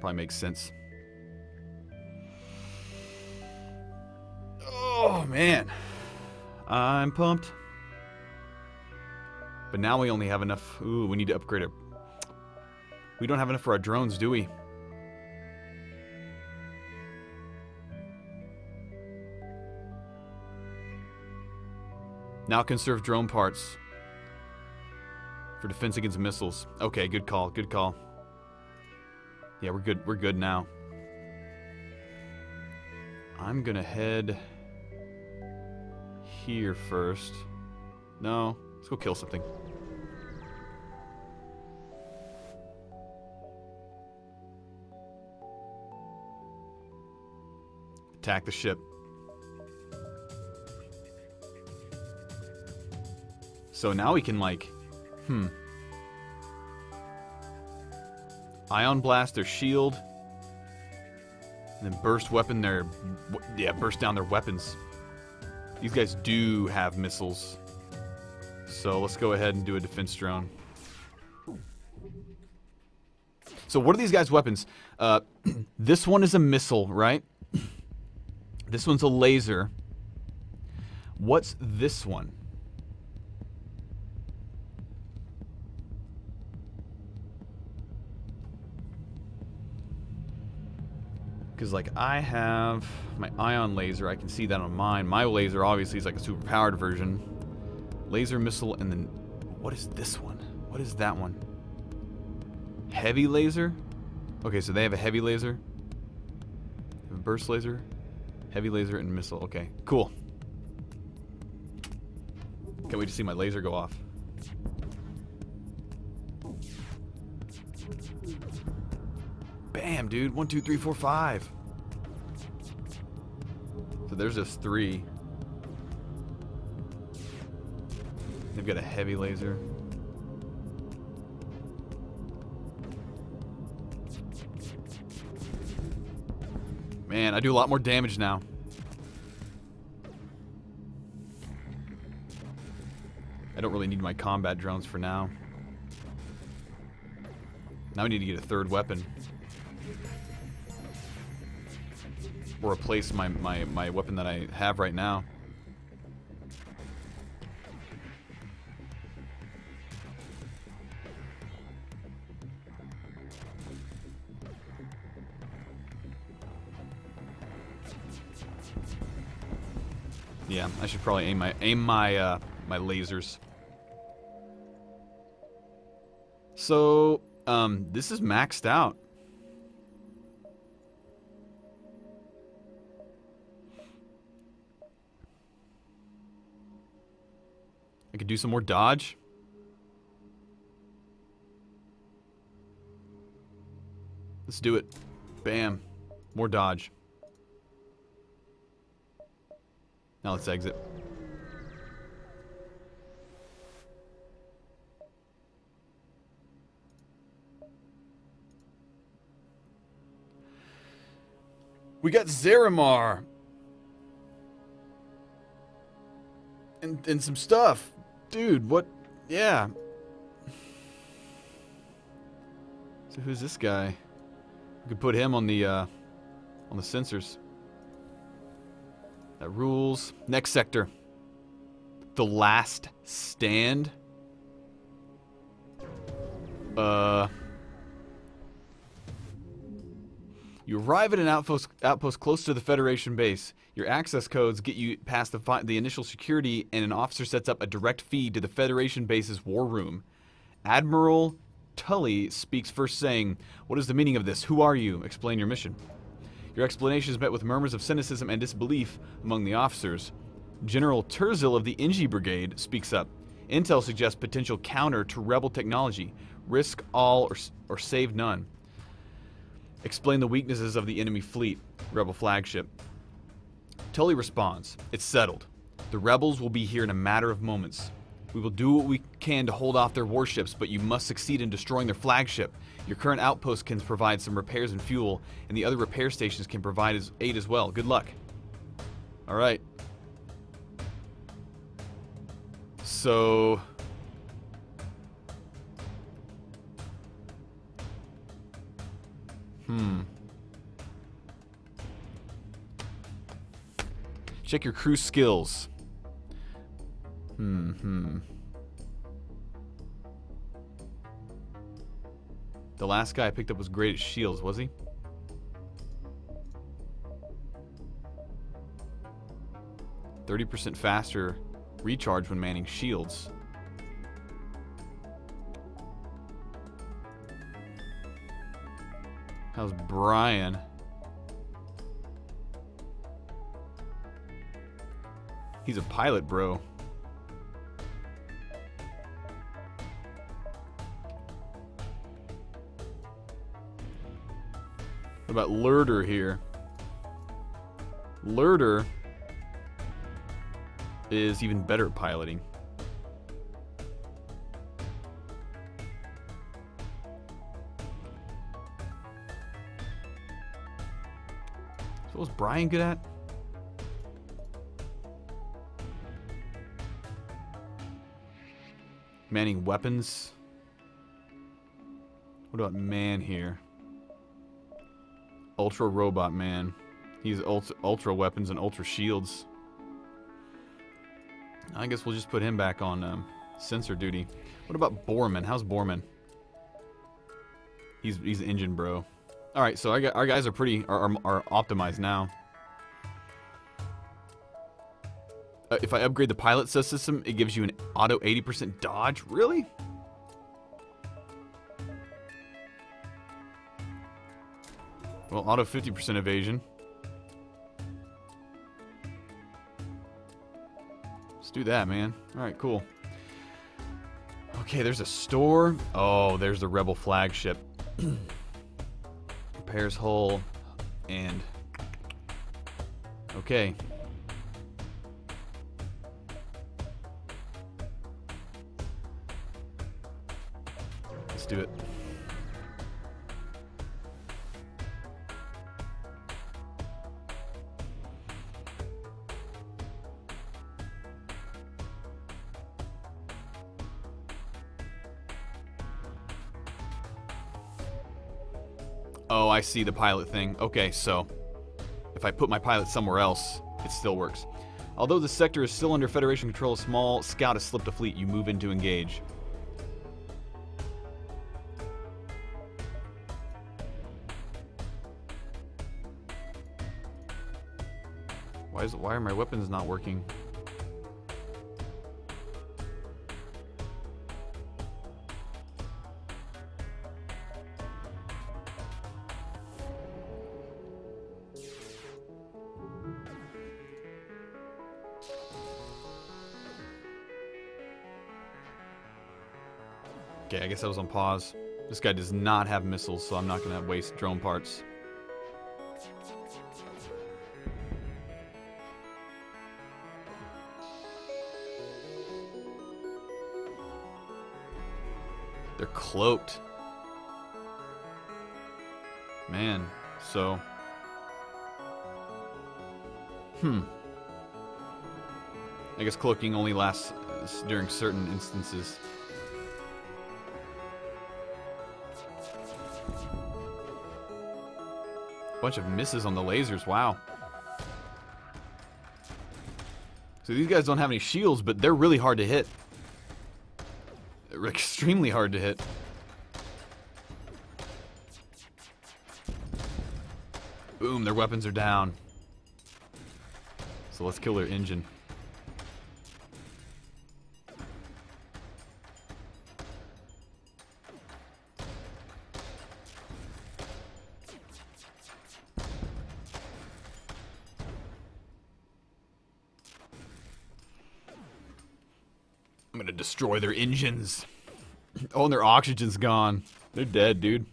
Probably makes sense. Oh, man. I'm pumped. But now we only have enough. Ooh, we need to upgrade it. We don't have enough for our drones, do we? Now conserve drone parts for defense against missiles. Okay, good call, good call. Yeah, we're good now. I'm gonna head here first. No, let's go kill something. Attack the ship. So now we can, like, Ion blast their shield. And then burst weapon their... Yeah, burst down their weapons. These guys do have missiles. So let's go ahead and do a defense drone. So what are these guys' weapons? This one is a missile, right? This one's a laser. What's this one? Because, like, I have my ion laser. I can see that on mine. My laser, obviously, is like a super-powered version. Laser, missile, and then... What is this one? What is that one? Heavy laser? Okay, so they have a heavy laser. They have a burst laser. Heavy laser and missile. Okay, cool. Can't wait to see my laser go off. Bam, dude. 1, 2, 3, 4, 5. So there's just 3. They've got a heavy laser. Man, I do a lot more damage now. I don't really need my combat drones for now. Now we need to get a third weapon. Or replace my weapon that I have right now. Yeah, I should probably aim my my lasers. So, this is maxed out. I could do some more dodge. Let's do it. Bam. More dodge. Now let's exit. We got Zaramar. And some stuff. Dude, what? Yeah. So who's this guy? We could put him on the sensors. That rules. Next sector. The Last Stand. You arrive at an outpost close to the Federation base. Your access codes get you past the initial security, and an officer sets up a direct feed to the Federation base's war room. Admiral Tully speaks first, saying, "What is the meaning of this? Who are you? Explain your mission." Your explanation is met with murmurs of cynicism and disbelief among the officers. General Turzil of the Inji Brigade speaks up. Intel suggests potential counter to rebel technology. Risk all or save none. Explain the weaknesses of the enemy fleet, rebel flagship. Tully responds, "It's settled. The rebels will be here in a matter of moments. We will do what we can to hold off their warships, but you must succeed in destroying their flagship. Your current outpost can provide some repairs and fuel, and the other repair stations can provide aid as well. Good luck." Alright. So... Check your crew skills. The last guy I picked up was great at shields, was he? %30 faster recharge when manning shields. How's Brian? He's a pilot, bro. What about Lurder here? Lurder is even better at piloting. So what was Brian good at? Manning weapons. What about man here? Ultra Robot Man. He's ultra weapons and ultra shields. I guess we'll just put him back on sensor duty. What about Borman? How's Borman? He's engine bro. All right, so our guys are are optimized now. If I upgrade the pilot system, it gives you an auto 80% dodge. Really? Well, auto 50% evasion. Let's do that, man. All right, cool. Okay, there's a store. Oh, there's the Rebel flagship. Repairs hull and... Okay. Let's do it. Oh, I see the pilot thing. Okay, so if I put my pilot somewhere else, it still works. Although the sector is still under Federation control, a small scout has slipped a fleet. You move in to engage. Why are my weapons not working? Okay, I guess I was on pause. This guy does not have missiles, so I'm not going to waste drone parts. They're cloaked. Man, so... I guess cloaking only lasts during certain instances. Bunch of misses on the lasers, wow. So these guys don't have any shields, but they're really hard to hit. They're extremely hard to hit. Boom, their weapons are down. So let's kill their engine. I'm gonna destroy their engines. Oh, and their oxygen's gone. They're dead, dude.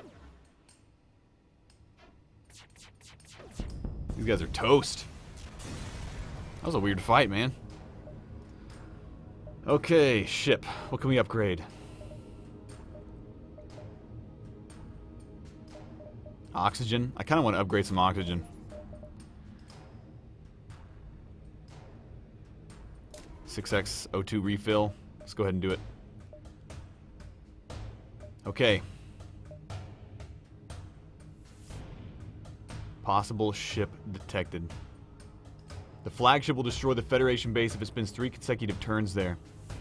These guys are toast. That was a weird fight, man. Okay, ship. What can we upgrade? Oxygen? I kind of want to upgrade some oxygen. 6x O2 refill. Let's go ahead and do it. Okay. Possible ship detected. The flagship will destroy the Federation base if it spends 3 consecutive turns there.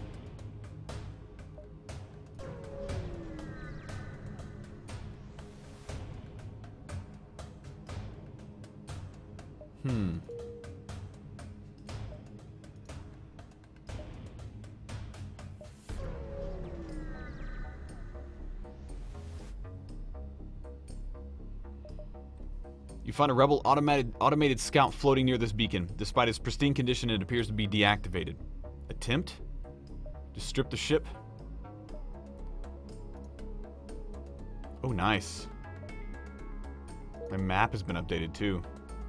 You find a rebel automated scout floating near this beacon. Despite its pristine condition, it appears to be deactivated. Attempt to strip the ship. Oh, nice. My map has been updated too.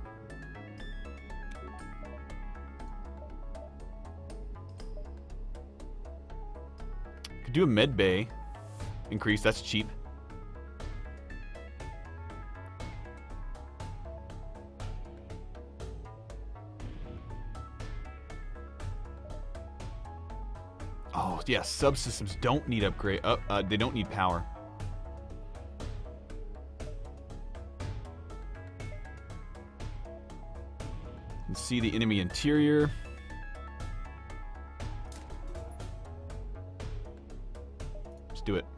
Could do a med bay increase. That's cheap. Oh, yeah, subsystems don't need upgrade. They don't need power. You can see the enemy interior. Let's do it.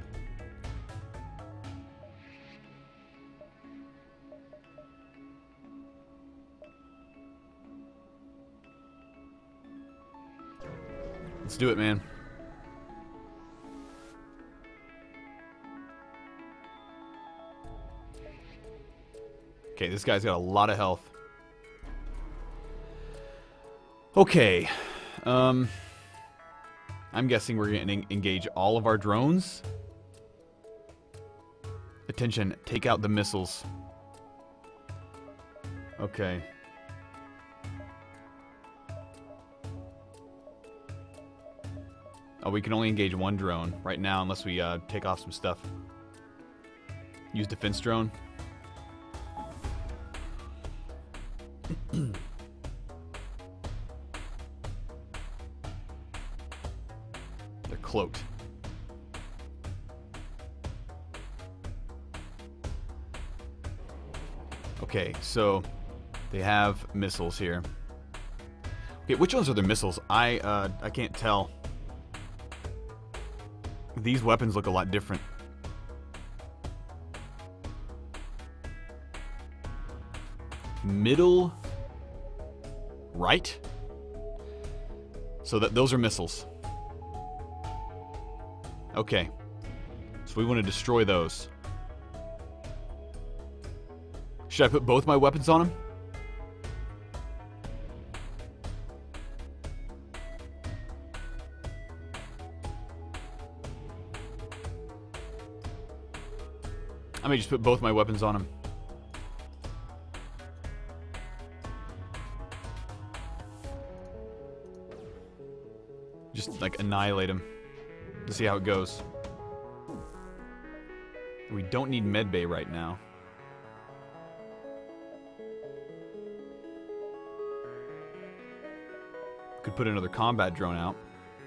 Let's do it, man. Okay, this guy's got a lot of health. Okay. I'm guessing we're going to engage all of our drones. Attention, take out the missiles. Okay. Oh, we can only engage one drone right now unless we take off some stuff. Use defense drone. They're cloaked. Okay, so they have missiles here. Okay, which ones are the missiles? I can't tell. These weapons look a lot different. Middle right? So those are missiles. Okay. So we want to destroy those. Should I put both my weapons on them? I may just put both my weapons on him. Just like annihilate him. To see how it goes. We don't need medbay right now. Could put another combat drone out.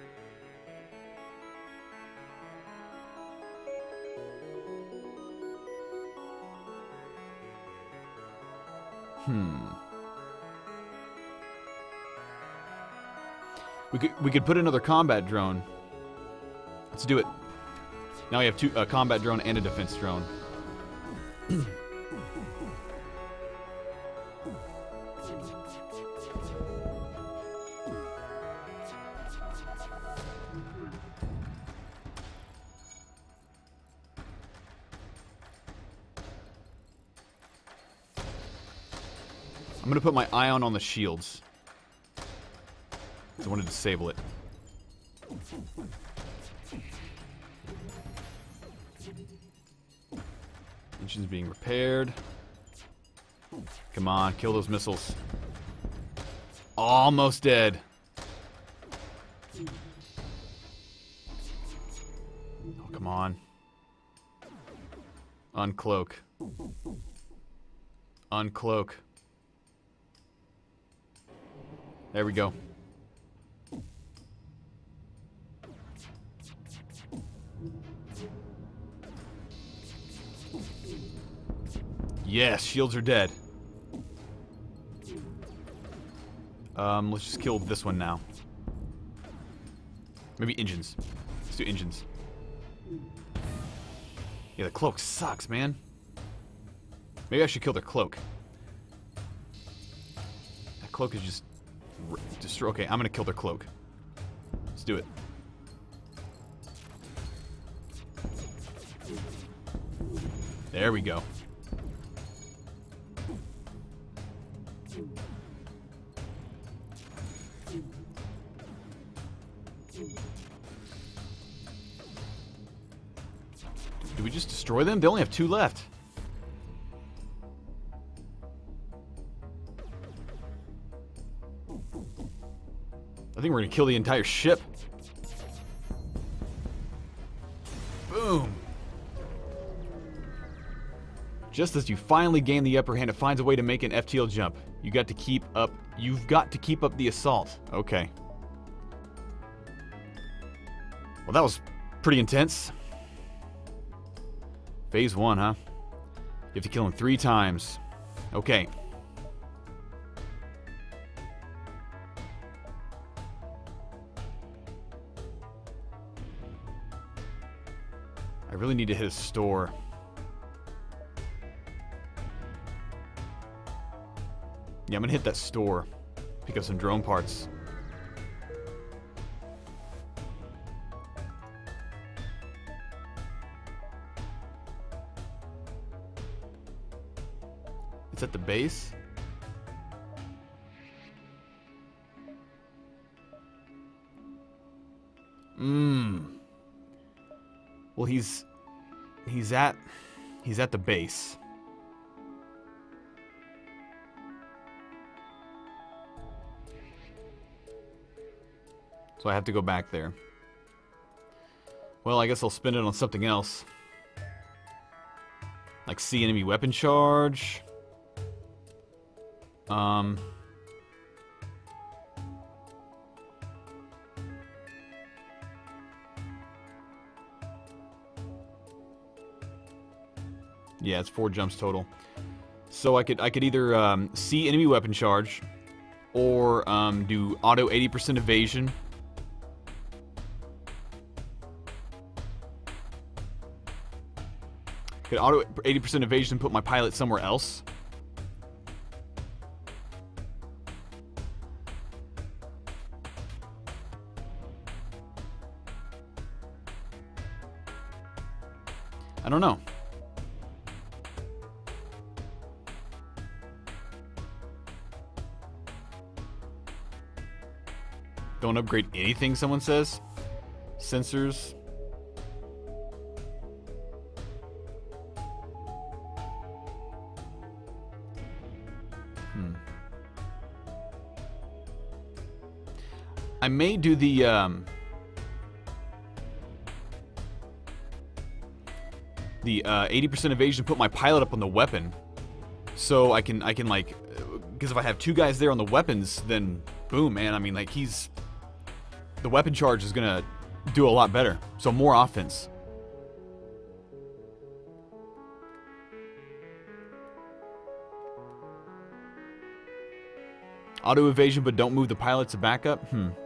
We could put another combat drone. Let's do it. Now we have a combat drone and a defense drone. I'm gonna put my ion on the shields. I want to disable it. Engine's being repaired. Come on, kill those missiles. Almost dead. Oh, come on. Uncloak. Uncloak. There we go. Yes, shields are dead. Let's just kill this one now. Maybe engines. Let's do engines. Yeah, the cloak sucks, man. Maybe I should kill their cloak. That cloak is just... Okay, I'm gonna kill their cloak. Let's do it. There we go. Did we just destroy them? They only have 2 left. I think we're gonna kill the entire ship. Boom. Just as you finally gain the upper hand, it finds a way to make an FTL jump. You've got to keep up the assault. Okay. Well, that was pretty intense. Phase 1, huh? You have to kill him 3 times. Okay. I really need to hit a store. Yeah, I'm gonna hit that store. Pick up some drone parts. It's at the base. Well, he's at the base. So I have to go back there. Well, I guess I'll spend it on something else. Like see enemy weapon charge. Yeah, it's 4 jumps total. So I could either see enemy weapon charge, or do auto 80% evasion. Could auto 80% evasion and put my pilot somewhere else. I don't know. Don't upgrade anything, someone says. Sensors. I may do the 80% evasion, put my pilot up on the weapon, so I can like, because if I have 2 guys there on the weapons, then boom, man. I mean, like, the weapon charge is gonna do a lot better. So more offense. Auto evasion, but don't move the pilot to backup.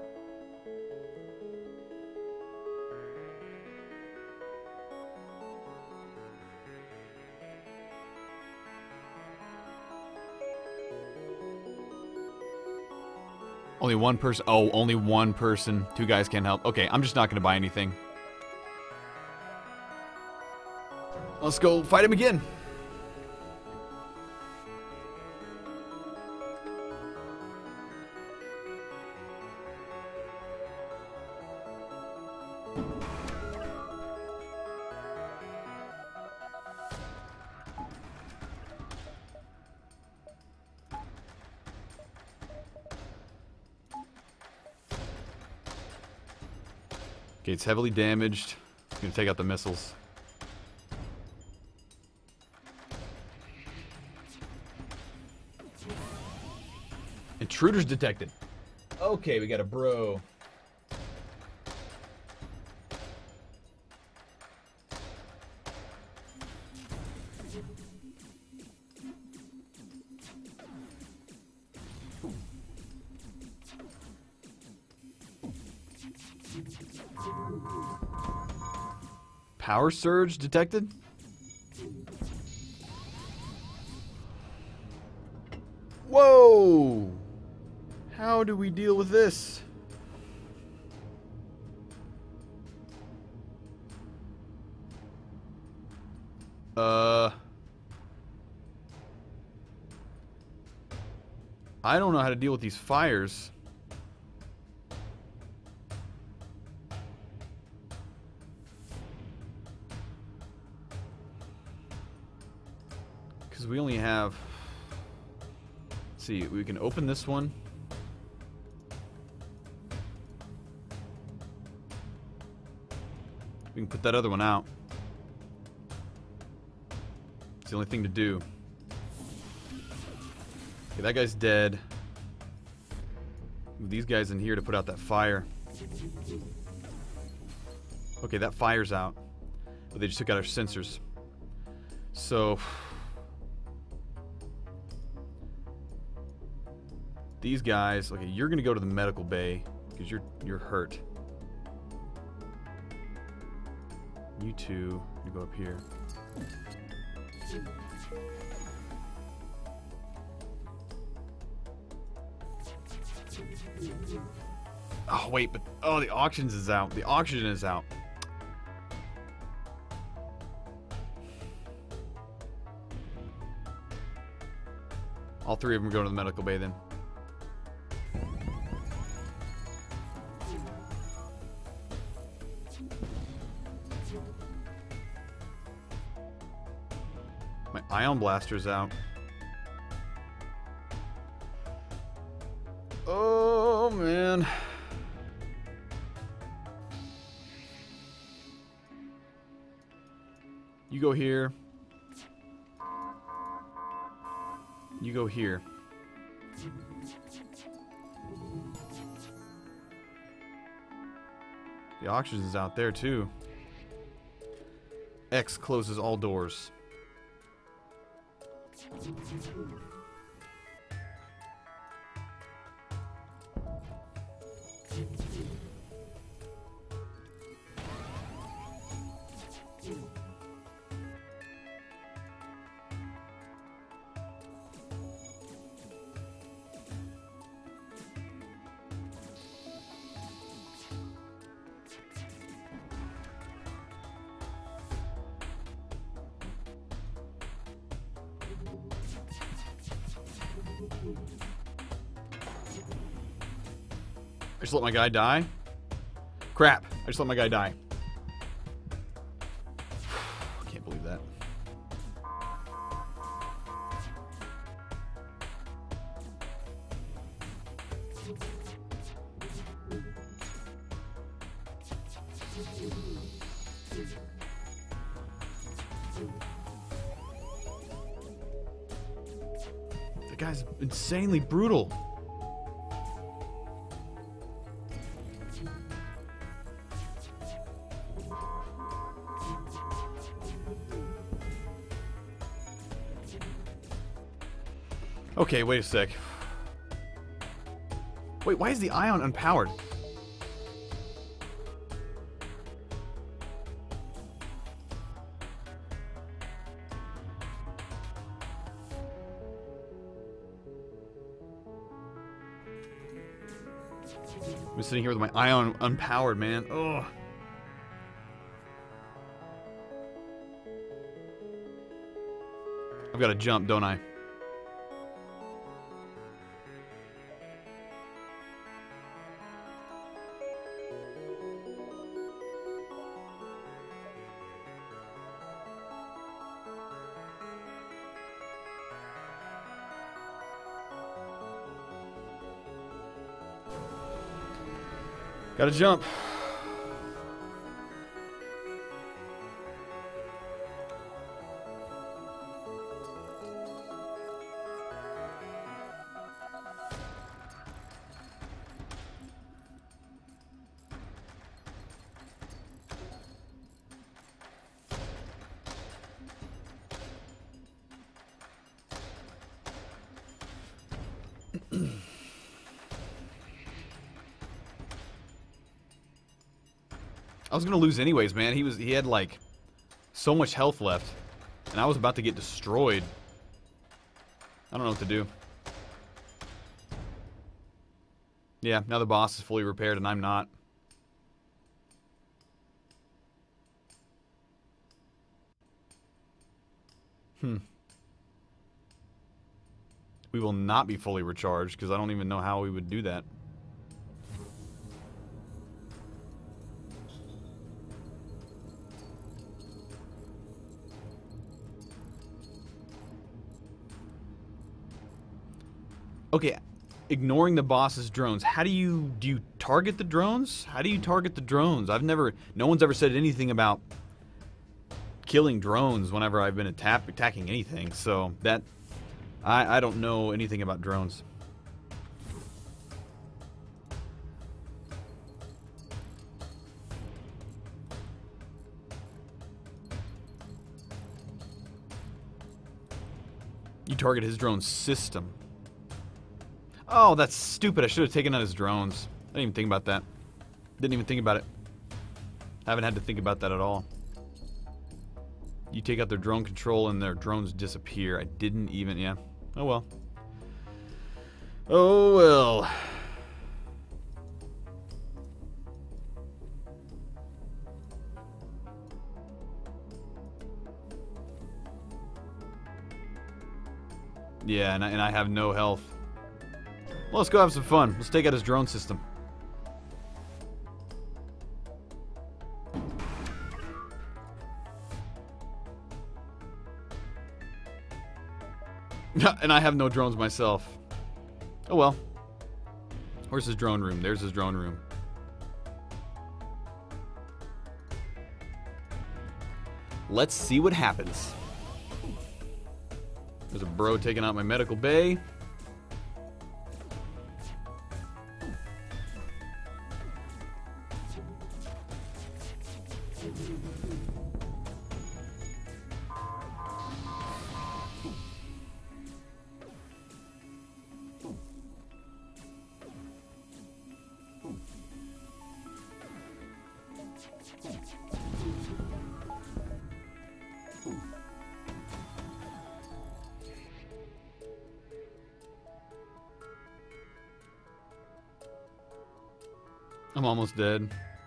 Only one person. Oh, only one person. 2 guys can't help. Okay, I'm just not going to buy anything. Let's go fight him again. Okay, it's heavily damaged. It's gonna take out the missiles. Intruders detected. Okay, we got a bro. Power surge detected? Whoa! How do we deal with this? I don't know how to deal with these fires. Because we only have... Let's see, we can open this one. We can put that other one out. It's the only thing to do. Okay, that guy's dead. Move these guys in here to put out that fire. Okay, that fire's out. But they just took out our sensors. So... these guys... Okay, you're gonna go to the medical bay. Because you're hurt. You two, you go up here. Oh wait, but oh, the auctions is out. The oxygen is out. All three of them are going to the medical bay then. My ion blaster's out. Oh man. You go here. You go here. The oxygen's out there too. X closes all doors. I just let my guy die? Crap. I just let my guy die. I can't believe that. The guy's insanely brutal. Okay, wait a sec. Wait, why is the ion unpowered? I'm sitting here with my ion unpowered, man. Ugh. I've got to jump, don't I? Gotta jump. I was gonna lose anyways, man. He had like so much health left. And I was about to get destroyed. I don't know what to do. Yeah, now the boss is fully repaired and I'm not. We will not be fully recharged because I don't even know how we would do that. Okay, ignoring the boss's drones. How do you target the drones? How do you target the drones? No one's ever said anything about killing drones whenever I've been attacking anything. So that I don't know anything about drones. You target his drone system. Oh, that's stupid. I should have taken out his drones. I didn't even think about that. Didn't even think about it. Haven't had to think about that at all. You take out their drone control and their drones disappear. I didn't even, yeah. Oh well. Oh well. Yeah, and I have no health. Well, let's go have some fun. Let's take out his drone system. And I have no drones myself. Oh well. Where's his drone room? There's his drone room. Let's see what happens. There's a bro taking out my medical bay. I'm almost dead.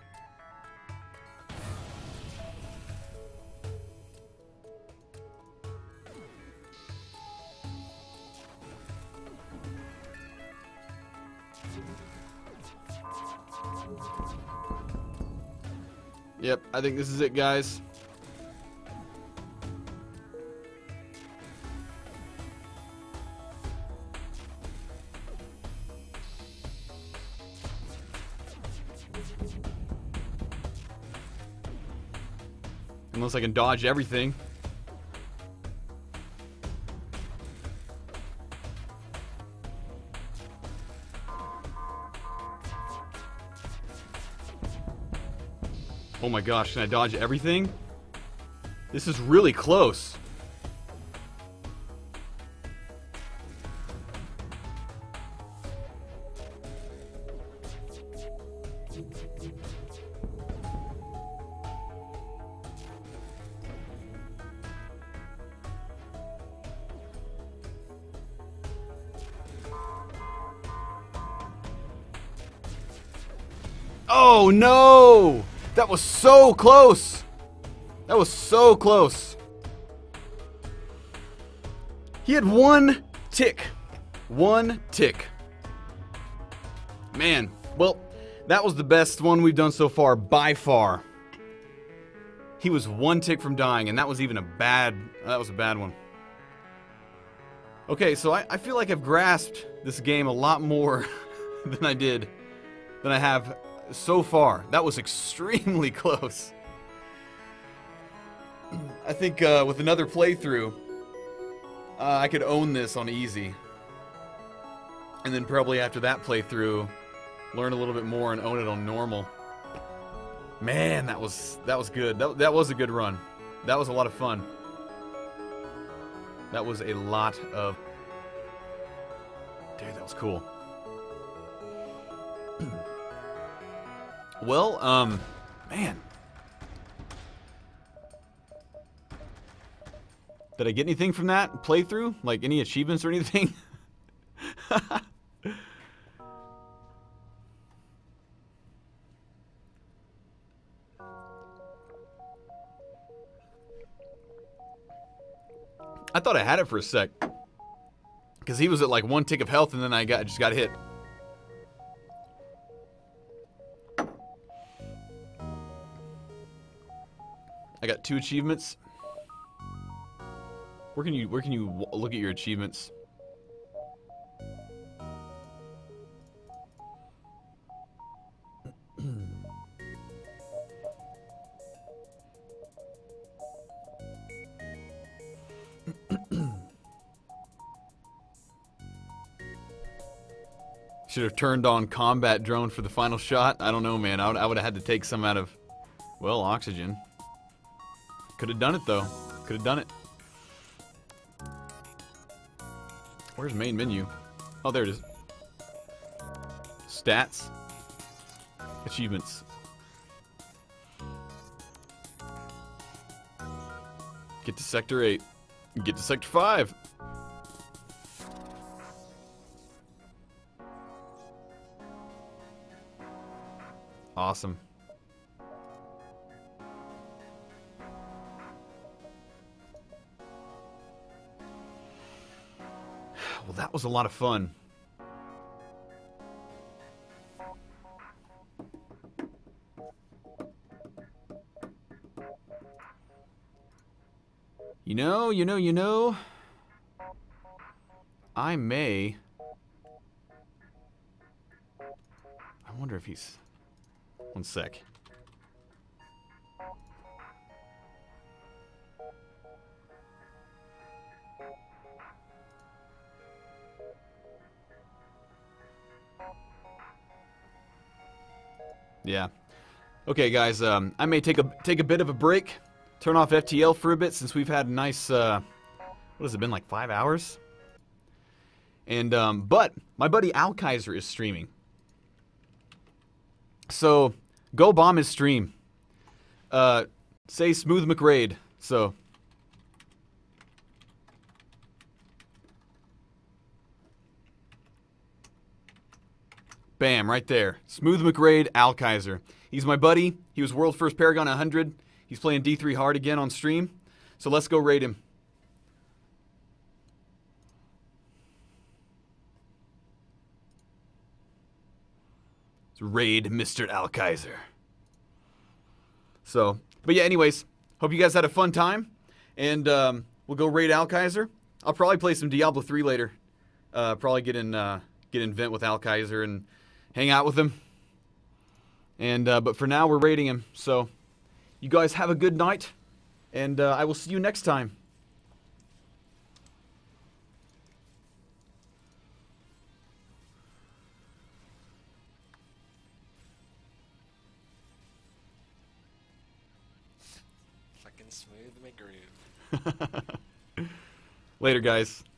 Yep, I think this is it, guys. Unless I can dodge everything. Oh my gosh, can I dodge everything? This is really close. Oh no! That was so close! That was so close. He had one tick. One tick. Man, well, that was the best one we've done so far, by far. He was one tick from dying, and that was even a bad one. Okay, so I feel like I've grasped this game a lot more than I have so far. That was extremely close. I think with another playthrough, I could own this on easy. And then probably after that playthrough, learn a little bit more and own it on normal. Man, that was good. That was a good run. That was a lot of fun. That was a lot of... Dude, that was cool. Well, man. Did I get anything from that playthrough? Like any achievements or anything? I thought I had it for a sec. Because he was at like 1 tick of health and then I just got hit. I got 2 achievements. Where can you look at your achievements? Should have turned on combat drone for the final shot. I don't know, man. I would have had to take some out of, well, oxygen. Could have done it though. Could have done it. Where's main menu? Oh, there it is. Stats. Achievements. Get to Sector 8. Get to Sector 5. Awesome. Well, that was a lot of fun. You know, I may... I wonder if he's... One sec. Yeah. Okay, guys. I may take a bit of a break. Turn off FTL for a bit since we've had a nice. What has it been, like 5 hours? And but my buddy Al Kaiser is streaming. So go bomb his stream. Say Smooth McRaid. So. Bam, right there. Smooth McRaid, Al Kaiser. He's my buddy. He was World First Paragon 100. He's playing D3 hard again on stream. So let's go raid him. Let's raid Mr. Al Kaiser. So, but yeah, anyways, hope you guys had a fun time. And we'll go raid Al Kaiser. I'll probably play some Diablo 3 later. Probably get in Vent with Al Kaiser and hang out with him. And but for now, we're raiding him. So you guys have a good night. And I will see you next time. Fucking Smooth McGroove. Later, guys.